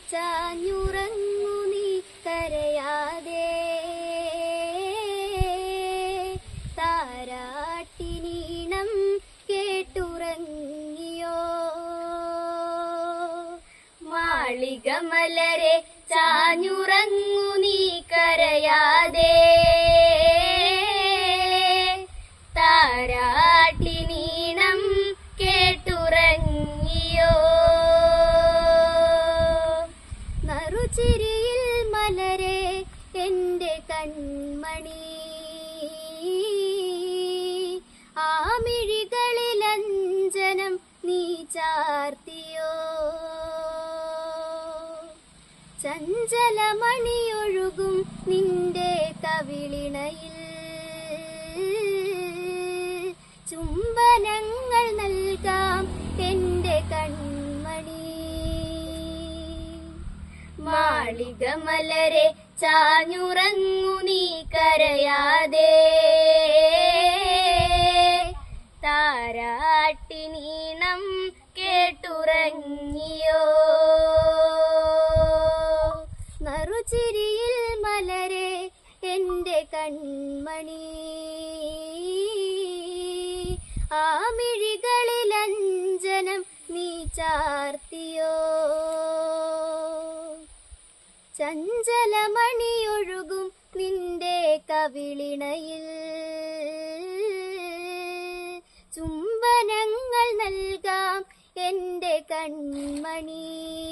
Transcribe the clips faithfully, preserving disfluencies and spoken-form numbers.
ചാഞ്ഞുറങ്ങു നീ കരയാതെ താരാട്ടിനീണം കേട്ടുറങ്ങിയോ മാളികമലരെ ചാഞ്ഞുറങ്ങു നീ കരയാതെ താരാട്ടിനീണം കേട്ടുറങ്ങിയോ നറുചിരിയിൽ മലരെ എന്റെ കൺമണി ആമിഴികളിലഞ്ജനം നീ ചാർത്തിയോ ചഞ്ചലമണിയൊഴുകും നിന്റെ കവിളിണയിൽ ചുംബനങ്ങൾ നൽകാം എന്റെ കൺമണി മാളികമലരെ ചാഞ്ഞുറങ്ങു നീ കരയാതെ താരാട്ടിനീണം കേട്ടുറങ്ങിയോ നറുചിരിയിൽ മലരെ എന്റെ കൺമണി ആമിഴികളിലഞ്ജനം നീ ചാർത്തിയോ ചഞ്ചലമണിയൊഴുകും നിന്റെ കവിളിണയിൽ ചുംബനങ്ങൾ നൽകാം എന്റെ കൺമണി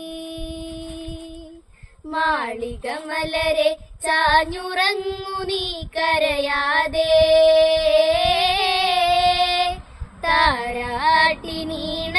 മാളികമലരെ ചാഞ്ഞുറങ്ങു നീ കരയാതെ താരാട്ടിനീണം